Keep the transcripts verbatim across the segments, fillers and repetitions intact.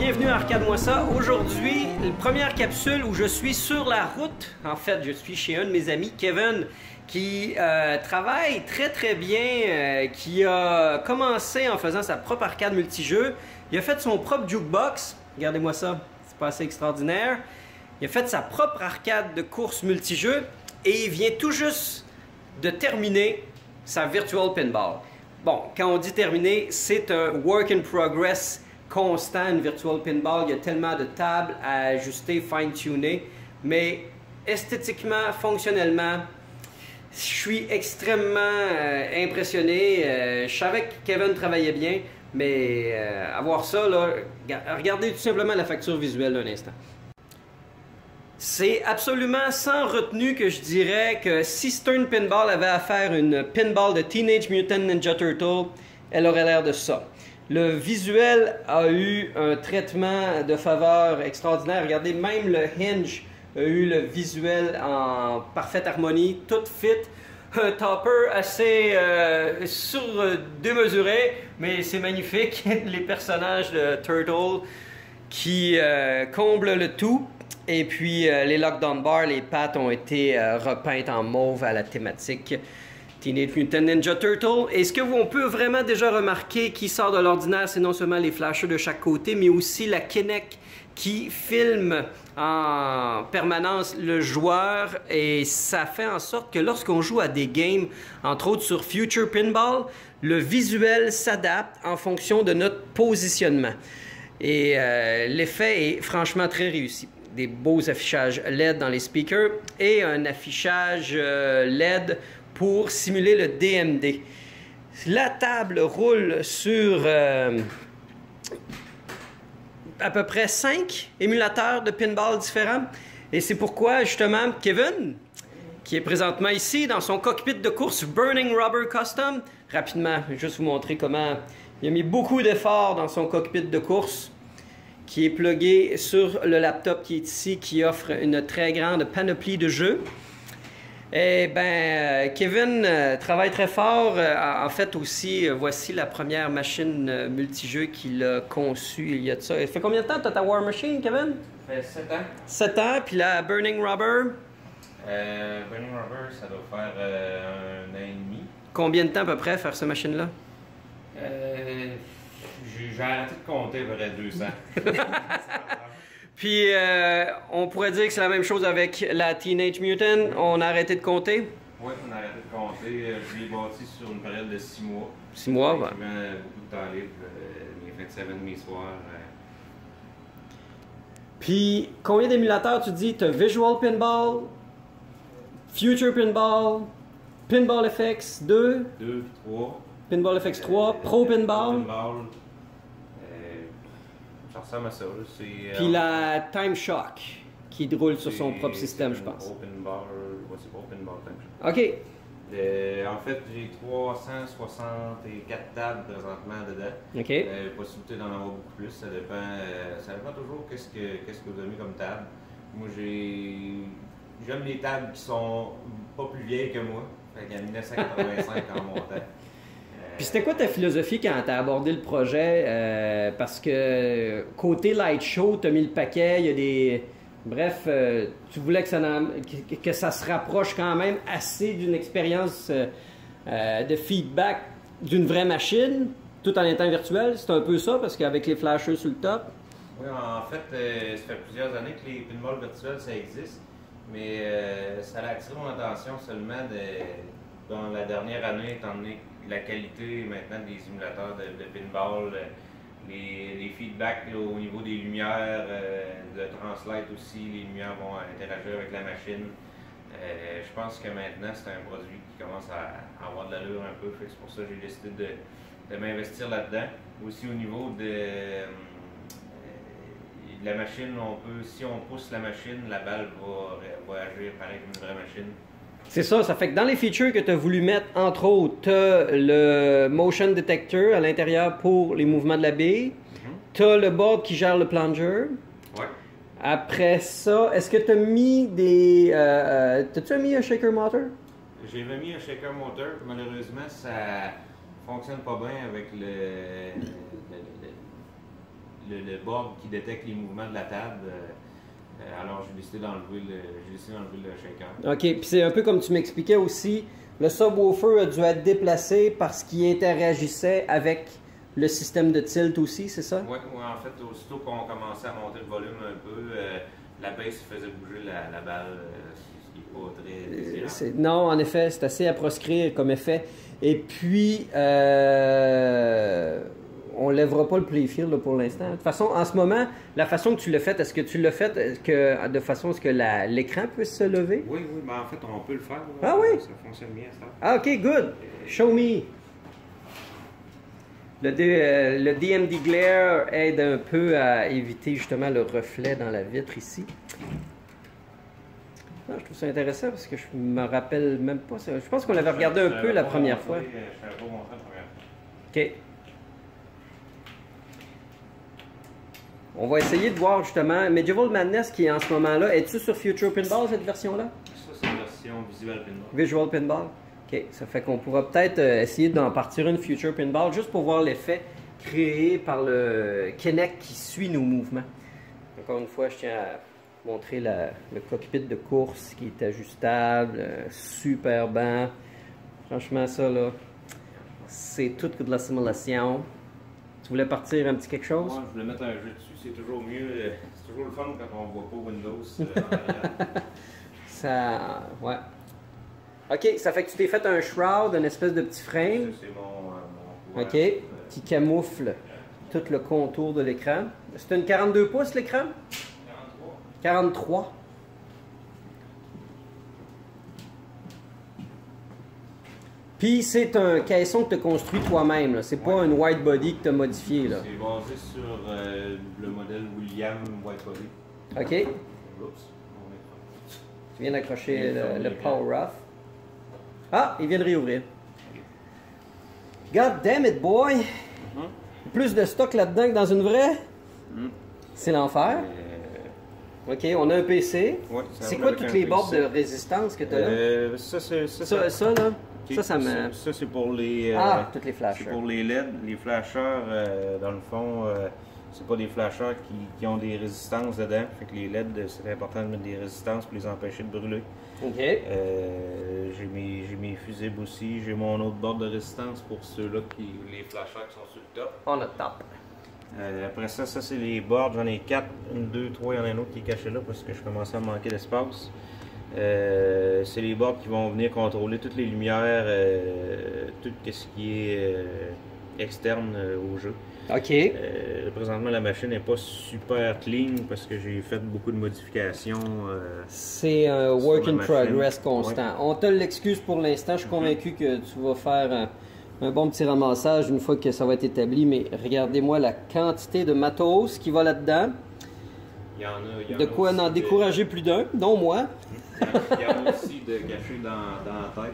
bienvenue à Arcade-moi ça. Aujourd'hui, la première capsule où je suis sur la route. En fait, je suis chez un de mes amis, Kevin, qui euh, travaille très très bien, euh, qui a commencé en faisant sa propre arcade multijeux. Il a fait son propre jukebox. Regardez-moi ça, c'est pas assez extraordinaire. Il a fait sa propre arcade de course multijeux et il vient tout juste de terminer sa Virtual Pinball. Bon, quand on dit terminer, c'est un work in progress constant, une Virtual Pinball. Il y a tellement de tables à ajuster, fine-tuner, mais esthétiquement, fonctionnellement, je suis extrêmement euh, impressionné. Euh, je savais que Kevin travaillait bien, mais euh, avoir ça, là, regardez tout simplement la facture visuelle d'un instant. C'est absolument sans retenue que je dirais que si Stern Pinball avait à faire une pinball de Teenage Mutant Ninja Turtle, elle aurait l'air de ça. Le visuel a eu un traitement de faveur extraordinaire. Regardez, même le hinge a eu le visuel en parfaite harmonie, tout fit. Un topper assez euh, sur-démesuré, mais c'est magnifique. Les personnages de Turtle qui euh, comblent le tout. Et puis euh, les lockdown bars, les pattes ont été euh, repeintes en mauve à la thématique Teenage Mutant Ninja Turtle. Et ce que on peut vraiment déjà remarquer qui sort de l'ordinaire, c'est non seulement les flashers de chaque côté, mais aussi la Kinect qui filme en permanence le joueur. Et ça fait en sorte que lorsqu'on joue à des games, entre autres sur Future Pinball, le visuel s'adapte en fonction de notre positionnement. Et euh, l'effet est franchement très réussi. Des beaux affichages L E D dans les speakers et un affichage euh, L E D pour simuler le D M D. La table roule sur euh, à peu près cinq émulateurs de pinball différents. Et c'est pourquoi, justement, Kevin, qui est présentement ici dans son cockpit de course Burning Rubber Custom, rapidement, je vais juste vous montrer comment il a mis beaucoup d'efforts dans son cockpit de course, qui est plugué sur le laptop qui est ici, qui offre une très grande panoplie de jeux. Eh bien, Kevin euh, travaille très fort. Euh, en fait, aussi, euh, voici la première machine euh, multijeux qu'il a conçue il y a de ça. Ça fait combien de temps que tu as ta War Machine, Kevin? Ça fait sept ans. sept ans, puis la Burning Rubber? Euh, Burning Rubber, ça doit faire euh, un an et demi. Combien de temps à peu près faire cette machine-là? Euh, J'ai arrêté de compter, il y aurait deux ans. Puis, euh, on pourrait dire que c'est la même chose avec la Teenage Mutant. On a arrêté de compter? Oui, on a arrêté de compter. Je l'ai bâti sur une période de six mois. six mois, ouais. J'ai beaucoup de temps libre, euh, mes fins de semaine, mes soirs. Euh... Puis, combien d'émulateurs tu dis? Tu as Visual Pinball, Future Pinball, Pinball F X deux, deux, trois. Pinball F X trois, euh, Pro Pinball. Pinball. Ça ressemble à ça. Euh, Puis la Time Shock, qui roule sur son propre système, je pense. Open Bar, ouais, c'est Open Bar Time Shock. OK. Le, en fait, j'ai trois cent soixante-quatre tables présentement dedans. OK. Euh, possibilité d'en avoir beaucoup plus, ça dépend, euh, ça dépend toujours qu'est-ce que, qu'est-ce que vous avez comme table. Moi, j'ai j'aime les tables qui sont pas plus vieilles que moi. Fait qu'il y a mille neuf cent quatre-vingt-cinq en montant. Puis c'était quoi ta philosophie quand tu as abordé le projet? Euh, parce que côté light show, tu as mis le paquet, il y a des... Bref, euh, tu voulais que ça, que, que ça se rapproche quand même assez d'une expérience euh, euh, de feedback d'une vraie machine, tout en étant virtuel. C'est un peu ça, parce qu'avec les flashers sur le top. Oui, en fait, euh, ça fait plusieurs années que les pinballs virtuels, ça existe. Mais euh, ça a attiré mon attention seulement de, dans la dernière année, étant donné la qualité maintenant des simulateurs de, de pinball, les, les feedbacks là, au niveau des lumières, euh, le translate aussi, les lumières vont interagir avec la machine. Euh, je pense que maintenant c'est un produit qui commence à, à avoir de l'allure un peu, c'est pour ça que j'ai décidé de, de m'investir là-dedans. Aussi au niveau de, euh, de la machine, on peut, si on pousse la machine, la balle va, va agir pareil comme une vraie machine. C'est ça, ça fait que dans les features que tu as voulu mettre, entre autres, tu as le motion detector à l'intérieur pour les mouvements de la bille. Mm-hmm. Tu as le board qui gère le plunger. Ouais. Après ça, est-ce que tu as mis des... Euh, T'as-tu mis un shaker motor? J'ai mis un shaker motor. Malheureusement, ça fonctionne pas bien avec le, le, le, le le, le board qui détecte les mouvements de la table. Euh, euh, alors j'ai décidé d'enlever le, j'ai décidé d'enlever le shaker. OK, puis c'est un peu comme tu m'expliquais aussi, le subwoofer a dû être déplacé parce qu'il interagissait avec le système de tilt aussi, c'est ça? Oui, ouais, en fait, aussitôt qu'on commençait à monter le volume un peu, euh, la base faisait bouger la, la balle, euh, ce qui n'est pas très désirable. Non, en effet, c'est assez à proscrire comme effet. Et puis, euh, on ne lèvera pas le playfield là, pour l'instant. De toute façon, en ce moment, la façon que tu l'as fait, est-ce que tu l'as fait que, de façon à ce que l'écran puisse se lever? Oui, oui, ben en fait, on peut le faire. Là. Ah oui? Ça fonctionne bien, ça. Ah, OK, good. Show me. Le, D, euh, le D M D Glare aide un peu à éviter justement le reflet dans la vitre ici. Non, je trouve ça intéressant parce que je me rappelle même pas ça. Je pense qu'on l'avait regardé un peu la première fois. OK. On va essayer de voir justement Medieval Madness qui est en ce moment-là. Es-tu sur Future Pinball cette version-là? Ça, c'est la version Visual Pinball. Visual Pinball. OK. Ça fait qu'on pourra peut-être euh, essayer d'en partir une Future Pinball juste pour voir l'effet créé par le Kinect qui suit nos mouvements. Encore une fois, je tiens à montrer la, le cockpit de course qui est ajustable, euh, super banc. Franchement, ça là, c'est tout que de la simulation. Tu voulais partir un petit quelque chose? Moi, je voulais mettre un jeu dessus. C'est toujours mieux. C'est toujours le fun quand on voit pas Windows euh, en arrière. Ça, ouais. OK, ça fait que tu t'es fait un shroud, une espèce de petit frame. C'est mon, euh, mon OK, qui camoufle tout le contour de l'écran. C'est une quarante-deux pouces l'écran? quarante-trois. quarante-trois. Puis c'est un caisson que tu as construit toi-même. C'est pas Ouais. une white body que tu as modifié. Là. C'est basé sur euh, le modèle William Whitebody. OK. Oups. Tu viens d'accrocher Il le, ferme le l'écran. Power Off. Ah, il vient de réouvrir. God damn it, boy! Mm-hmm. Plus de stock là-dedans que dans une vraie? Mm. C'est l'enfer. Euh, OK, on a un P C. ouais, ça C'est roule quoi avec toutes un les P C. bornes de résistance que tu as là? Euh, ça, c'est, ça, Ça, ça, ça, là, ok, ça, ça me... Ça, ça, c'est pour les... euh, Ah, toutes les c'est flashers. pour les L E D. Les flashers, euh, dans le fond, euh, c'est pas des flashers qui, qui ont des résistances dedans. Fait que les L E D, c'est important de mettre des résistances pour les empêcher de brûler. OK. Euh, j'ai mes, j'ai mes fusibles aussi. J'ai mon autre bord de résistance pour ceux-là, qui les flashers qui sont sur le top. On a top. Euh, après ça, ça c'est les boards. J'en ai quatre, une, deux, trois. Il y en a un autre qui est caché là parce que je commençais à manquer d'espace. Euh, c'est les boards qui vont venir contrôler toutes les lumières, euh, tout ce qui est euh, externe euh, au jeu. OK. Euh, présentement, la machine n'est pas super clean parce que j'ai fait beaucoup de modifications. Euh, C'est un work la in machine. progress constant. Ouais. On te l'excuse pour l'instant. Je suis convaincu que tu vas faire un, un bon petit ramassage une fois que ça va être établi. Mais regardez-moi la quantité de matos qui va là-dedans. il y en a, il y en De a quoi aussi en de- décourager plus d'un, dont moi. Il y en a aussi de cachés dans, dans la tête.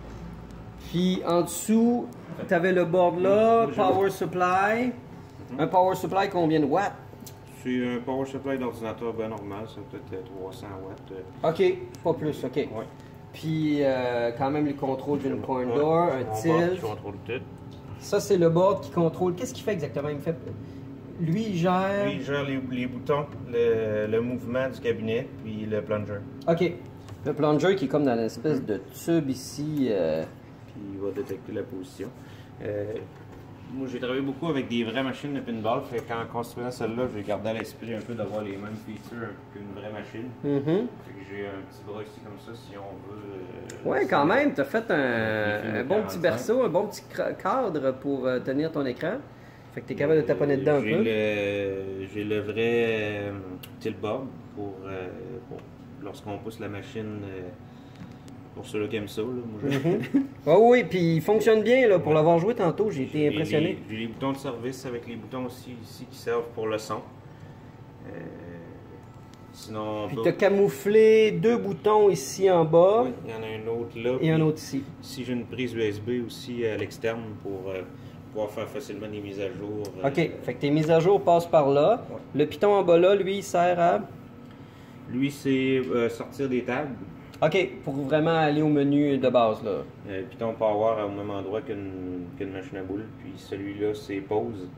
Puis en dessous, tu avais le board là, Oui, j'ai- power supply. Un power supply combien de watts? C'est un power supply d'ordinateur bien normal, ça peut-être trois cents watts. euh. OK, pas plus, OK. Ouais. Puis euh, quand même les contrôles d'une corn Ouais. door, un Mon board qui tilt. contrôle tout. Ça, c'est le board qui contrôle. Qu'est-ce qu'il fait exactement? Il me fait... Lui, il gère... Lui, il gère les, les boutons, le, le mouvement du cabinet, puis le plunger. OK. Le plunger qui est comme dans l'espèce de tube ici. euh, Puis il va détecter la position. Euh, moi, j'ai travaillé beaucoup avec des vraies machines de pinball. Fait qu'en construisant celle-là, j'ai gardé à l'esprit un peu d'avoir les mêmes features qu'une vraie machine. mhm. Fait que j'ai un petit bras ici comme ça si on veut. euh, Ouais, quand même, t'as fait un, un bon petit quarante-cinq. berceau, un bon petit cra- cadre pour euh, tenir ton écran. Fait que t'es capable de taponner dedans un J'ai peu. le, j'ai le vrai euh, tilt board pour, euh, pour lorsqu'on pousse la machine. euh, pour ceux-là qui aiment ça. Là, moi, je- Mhm. Oh oui, puis il fonctionne bien là, pour l'avoir joué tantôt, j'ai été J'ai impressionné. les- J'ai les boutons de service avec les boutons aussi ici qui servent pour le son. Euh, sinon, on Puis peut- t'as camouflé deux boutons ici en bas Oui, il y en a un autre là. et un puis autre ici. Ici, j'ai une prise U S B aussi à l'externe pour euh, pouvoir faire facilement des mises à jour. euh, OK, fait que tes mises à jour passent par là. Ouais. Le piton en bas là, lui, il sert à... Lui, c'est euh, sortir des tables. OK, pour vraiment aller au menu de base là. Euh, Python Power au même endroit qu'une qu'une machine à boules. Puis celui-là, c'est pause.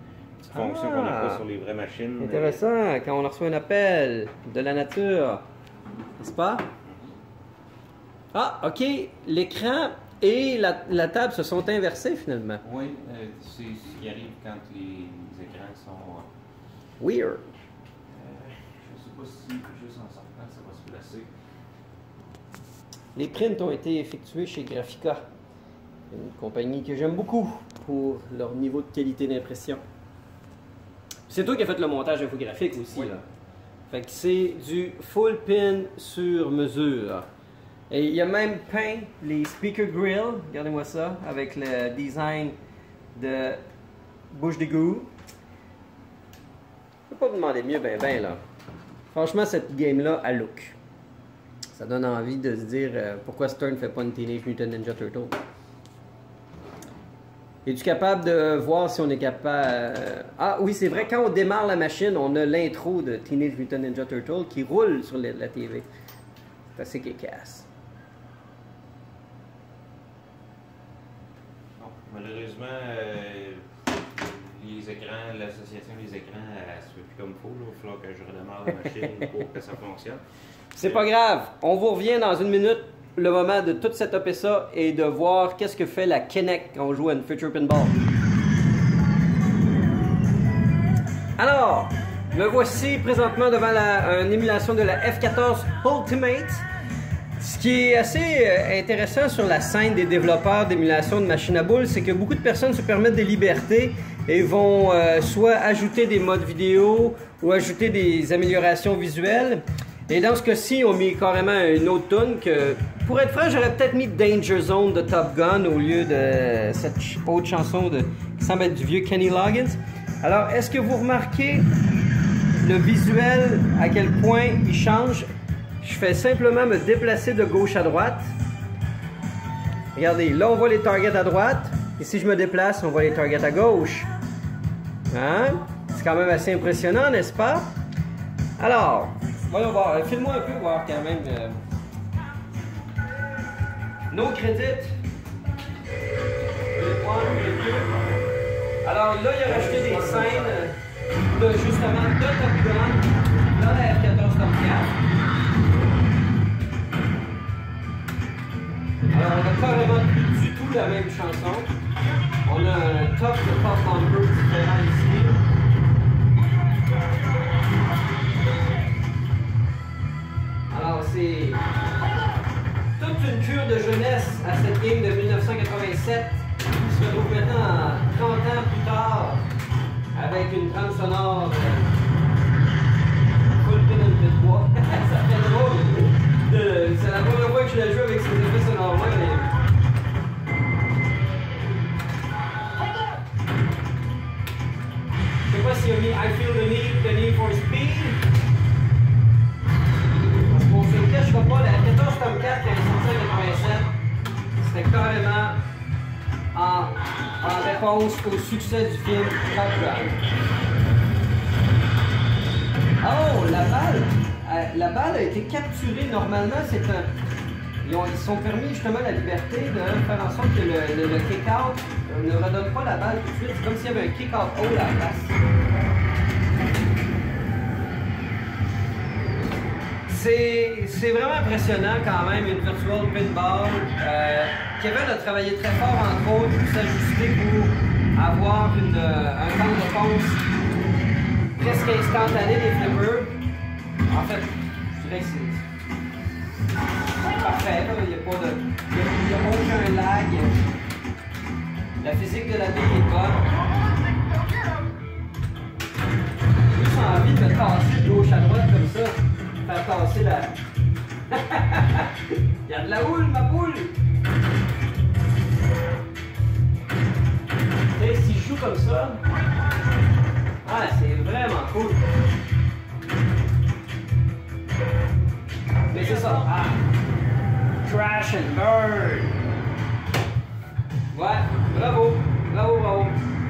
fonction Ah. qu'on n'a pas sur les vraies machines. Intéressant, quand on reçoit un appel de la nature, n'est-ce pas? Ah, ok, l'écran et la, la table se sont inversés finalement. Oui, euh, c'est ce qui arrive quand les, les écrans sont... euh, Weird. euh, je sais pas si juste en sortant ça va se placer. Les prints ont été effectués chez Graphica, une compagnie que j'aime beaucoup pour leur niveau de qualité d'impression. C'est toi qui as fait le montage infographique aussi, Oui. là. Fait que c'est du full pin sur mesure. Et il a même peint les speaker grills, regardez-moi ça, avec le design de bouche d'égout. Je peux pas vous demander mieux, ben ben là. Franchement, cette game-là a look. Ça donne envie de se dire euh, pourquoi Stern ne fait pas une Teenage Mutant Ninja Turtle. Es-tu capable de voir si on est capable... euh, Ah oui, c'est vrai, quand on démarre la machine, on a l'intro de Teenage Mutant Ninja Turtle qui roule sur la la T V. C'est assez kick-ass. Bon, malheureusement, euh, les écrans, l'association des écrans, elle se fait plus comme il faut. Là. Il va falloir que je redémarre la machine pour que ça fonctionne. C'est pas grave, on vous revient dans une minute. Le moment de tout setuper ça et de voir qu'est-ce que fait la Kinect quand on joue à une Future Pinball. Alors, me voici présentement devant la, une émulation de la F quatorze Ultimate. Ce qui est assez euh, intéressant sur la scène des développeurs d'émulation de machines à boules, c'est que beaucoup de personnes se permettent des libertés et vont euh, soit ajouter des modes vidéo ou ajouter des améliorations visuelles. Et dans ce cas-ci, on met carrément une autre tune que, pour être franc, j'aurais peut-être mis Danger Zone de Top Gun au lieu de cette ch autre chanson de, qui semble être du vieux Kenny Loggins. Alors, est-ce que vous remarquez le visuel, à quel point il change? Je fais simplement me déplacer de gauche à droite. Regardez, là on voit les targets à droite. Et si je me déplace, on voit les targets à gauche. Hein? C'est quand même assez impressionnant, n'est-ce pas? Alors, voyons voir. File-moi un peu, voir quand même. Euh... Nos crédits. Je vais prendre les deux. Alors là, il a rajouté des scènes de, justement de Top Gun dans la F quatorze Tomcat. Alors, on n'a carrément plus du tout la même chanson. On a un top de pop un peu différent ici. Alors, c'est toute une cure de jeunesse à cette game de mille neuf cent quatre-vingt-sept qui se retrouve maintenant trente ans plus tard avec une trame sonore full pin and pin trois. Ça fait drôle. De... C'est la première fois que je la joue avec ces effets sonores-là. Mais... Je sais pas s'il a mis I feel the need, the need for speed. Parce qu'on se le cachera pas, la quatorze Tomcat qui est sortie en quatre-vingt-sept, c'était carrément en, en réponse au succès du film Top Gun. Oh, la balle! Euh, la balle a été capturée. Normalement, c'est un... Ils ont, ils sont permis justement la liberté de faire en sorte que le, le, le kick-out ne redonne pas la balle tout de suite. C'est comme s'il y avait un kick-out haut à la place. C'est vraiment impressionnant quand même, une virtual pinball. Euh, Kevin a travaillé très fort, entre autres, pour s'ajuster pour avoir une, euh, un temps de réponse presque instantané des flippers. En fait, je dirais que c'est parfait, là. Il n'y a pas de. Il n'y a, a aucun lag. La physique de la bille est bonne. J'ai juste envie de me tasser de gauche à droite comme ça. Faire tasser la. Il y a de la houle, ma poule! Et si je joue comme ça. Ah, c'est vraiment cool! Mais c'est ça. Ah. Crash and burn. Ouais, bravo, bravo, bravo.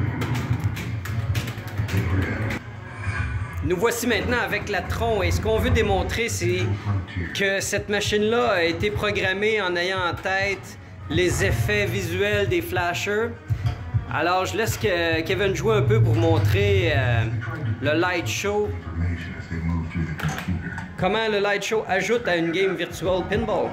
Nous voici maintenant avec la Tron et ce qu'on veut démontrer, c'est que cette machine-là a été programmée en ayant en tête les effets visuels des flashers. Alors, je laisse que Kevin jouer un peu pour montrer euh, le light show. Comment le light show ajoute à une game virtuelle pinball.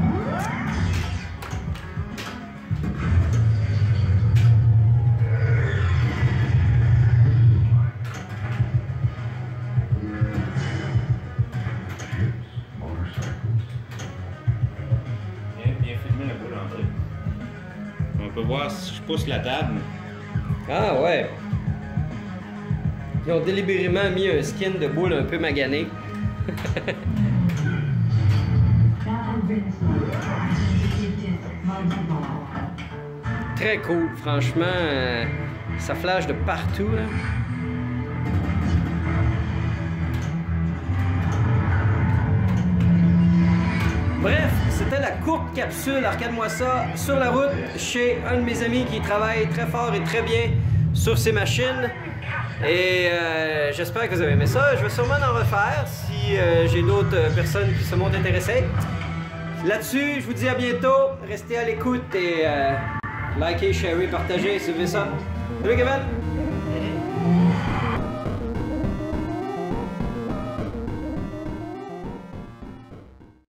Bien, bien filmé la boule, André. On peut voir si je pousse la table. Ah ouais. Ils ont délibérément mis un skin de boule un peu magané. Très cool, franchement, euh, ça flash de partout là. Bref, c'était la courte capsule Arcade-moi ça sur la route chez un de mes amis qui travaille très fort et très bien sur ces machines. Et euh, j'espère que vous avez aimé ça. Je vais sûrement en refaire si euh, j'ai d'autres euh, personnes qui se montrent intéressées. Là-dessus, je vous dis à bientôt. Restez à l'écoute et euh, likez, sharez, partagez si vous voulez ça. Salut Kevin!